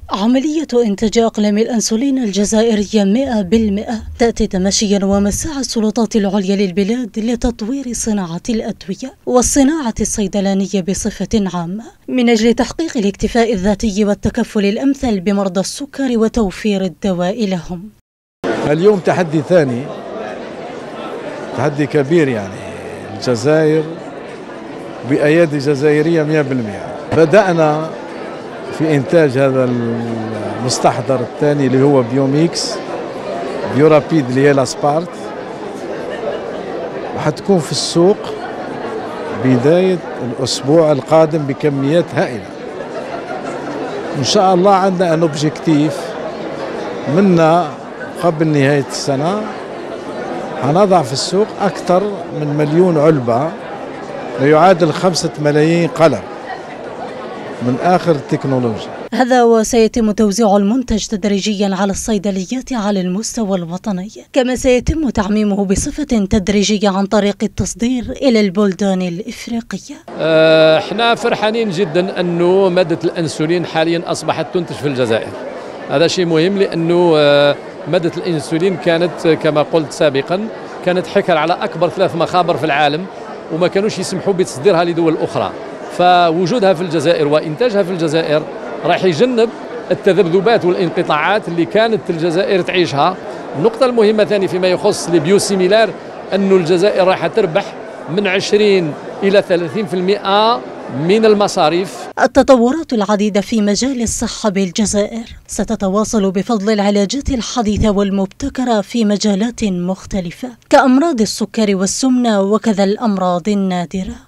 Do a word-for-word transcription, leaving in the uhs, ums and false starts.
عملية إنتاج أقلام الأنسولين الجزائرية مئة بالمئة تأتي تماشيا ومساعى السلطات العليا للبلاد لتطوير صناعة الأدوية والصناعة الصيدلانية بصفة عامة من أجل تحقيق الاكتفاء الذاتي والتكفل الأمثل بمرضى السكر وتوفير الدواء لهم. اليوم تحدي ثاني، تحدي كبير، يعني الجزائر بأيادي جزائرية مئة بالمئة. بدأنا في إنتاج هذا المستحضر الثاني اللي هو بيوميكس بيورابيد اللي هي لاسبارت، وحتكون في السوق بداية الأسبوع القادم بكميات هائلة. إن شاء الله عندنا أن أوبجيكتيف منا قبل نهاية السنة هنضع في السوق أكثر من مليون علبة، لا يعادل خمسة ملايين قلم من آخر التكنولوجيا. هذا وسيتم توزيع المنتج تدريجيا على الصيدليات على المستوى الوطني، كما سيتم تعميمه بصفة تدريجية عن طريق التصدير إلى البلدان الإفريقية. احنا فرحانين جدا أنه مادة الأنسولين حاليا أصبحت تنتج في الجزائر. هذا شيء مهم، لأنه مادة الأنسولين كانت كما قلت سابقا كانت حكر على أكبر ثلاث مخابر في العالم وما كانوش يسمحوا بتصديرها لدول أخرى، فوجودها في الجزائر وإنتاجها في الجزائر راح يجنب التذبذبات والانقطاعات اللي كانت الجزائر تعيشها. النقطة المهمة ثاني فيما يخص البيوسيميلار أنه الجزائر راح تربح من عشرين إلى ثلاثين بالمئة من المصاريف. التطورات العديدة في مجال الصحة بالجزائر ستتواصل بفضل العلاجات الحديثة والمبتكرة في مجالات مختلفة كأمراض السكر والسمنة وكذا الأمراض النادرة.